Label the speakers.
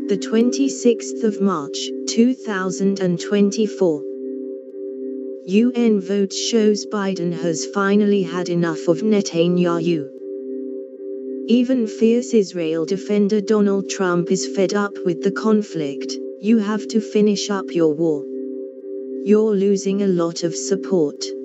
Speaker 1: The 26th of March, 2024. UN vote shows Biden has finally had enough of Netanyahu. Even fierce Israel defender Donald Trump is fed up with the conflict. You have to finish up your war. You're losing a lot of support.